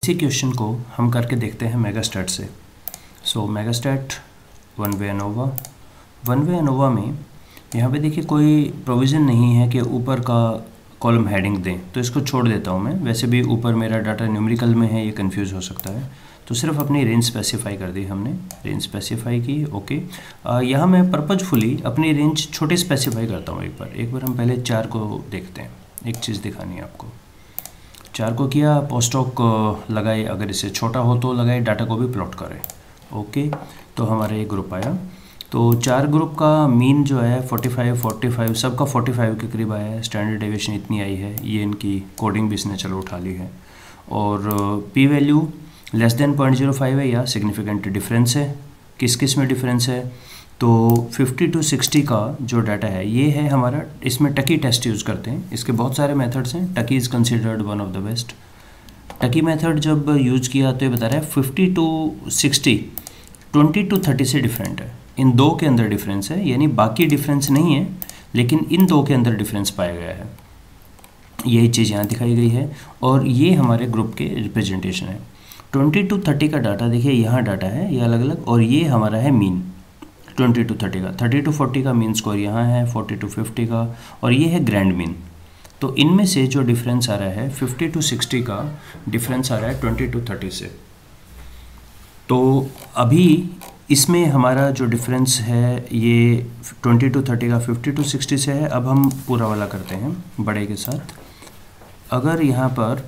इसी क्वेश्चन को हम करके देखते हैं मेगास्टैट से। सो मेगास्टैट वन वे एनोवा में यहाँ पे देखिए कोई प्रोविज़न नहीं है कि ऊपर का कॉलम हेडिंग दें, तो इसको छोड़ देता हूँ मैं। वैसे भी ऊपर मेरा डाटा न्यूमेरिकल में है, ये कंफ्यूज हो सकता है, तो सिर्फ अपनी रेंज स्पेसिफाई कर दी हमने, रेंज स्पेसिफाई की। ओके, यहाँ मैं पर्पजफुली अपनी रेंज छोटी स्पेसिफाई करता हूँ। एक बार हम पहले 4 को देखते हैं। एक चीज़ दिखानी है आपको। 4 को किया, पोस्टॉक लगाए, अगर इसे छोटा हो तो लगाए, डाटा को भी प्लॉट करें। ओके, तो हमारा ये ग्रुप आया। तो 4 ग्रुप का मीन जो है 45 सबका 45 के करीब आया है। स्टैंडर्ड डेविएशन इतनी आई है, ये इनकी कोडिंग भी इसने चलो उठा ली है। और पी वैल्यू लेस देन 0.05 है या सिग्निफिकेंट डिफरेंस है। किस में डिफरेंस है? तो 50 to 60 का जो डाटा है ये है हमारा। इसमें टकी टेस्ट यूज़ करते हैं। इसके बहुत सारे मेथड्स हैं। Tukey is considered one of the best. Tukey method जब यूज़ किया तो ये बता रहा है 50 to 60 20 to 30 से डिफरेंट है। इन 2 के अंदर डिफरेंस है, यानी बाकी डिफरेंस नहीं है, लेकिन इन 2 के अंदर डिफरेंस पाया गया है। यही चीज़ यहाँ दिखाई गई है और ये हमारे ग्रुप के रिप्रेजेंटेशन है। 20 to 30 का डाटा देखिए, यहाँ डाटा है ये अलग अलग, और ये हमारा है मीन 20 to 30 का। 30 to 40 का मीन स्कोर यहाँ है, 40 to 50 का, और ये है ग्रैंड मीन। तो इनमें से जो डिफरेंस आ रहा है 50 to 60 का डिफरेंस आ रहा है 20 to 30 से। तो अभी इसमें हमारा जो डिफरेंस है ये 20 to 30 का 50 to 60 से है। अब हम पूरा वाला करते हैं बड़े के साथ। अगर यहाँ पर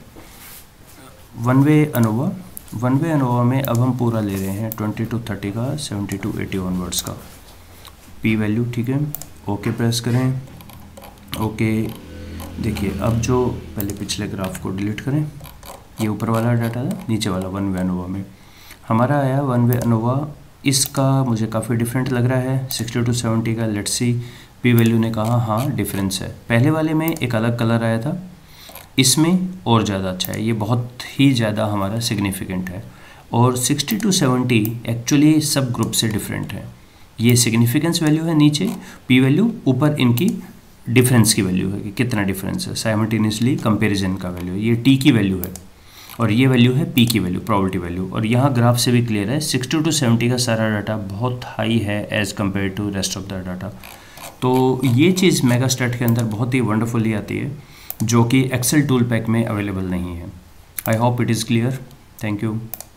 वन वे अनोवा में अब हम पूरा ले रहे हैं 20 to 30 का 70 to 80 ऑनवर्ड्स का पी वैल्यू। ठीक है, ओके प्रेस करें। ओके, देखिए अब जो पहले पिछले ग्राफ को डिलीट करें, ये ऊपर वाला डाटा था, नीचे वाला वन वे अनोवा में हमारा आया। वन वे अनोवा इसका मुझे काफ़ी डिफरेंट लग रहा है 60 to 70 का। लेट्स सी, पी वैल्यू ने कहा हाँ डिफरेंस है। पहले वाले में एक अलग कलर आया था, इसमें और ज़्यादा अच्छा है, ये बहुत ही ज़्यादा हमारा सिग्निफिकेंट है। और 60 to 70 एक्चुअली सब ग्रुप से डिफरेंट है। ये सिग्निफिकेंस वैल्यू है नीचे, पी वैल्यू ऊपर इनकी डिफरेंस की वैल्यू है कि कितना डिफरेंस है, साइमल्टेनियसली कंपेरिजन का वैल्यू है। ये टी की वैल्यू है और ये वैल्यू है पी की वैल्यू, प्रोबेबिलिटी वैल्यू। और यहाँ ग्राफ से भी क्लियर है 60 to 70 का सारा डाटा बहुत हाई है as compare to rest of the data. तो ये चीज़ मेगास्टैट के अंदर बहुत ही वंडरफुली आती है, जो कि एक्सेल टूल पैक में अवेलेबल नहीं है। I hope it is clear. Thank you.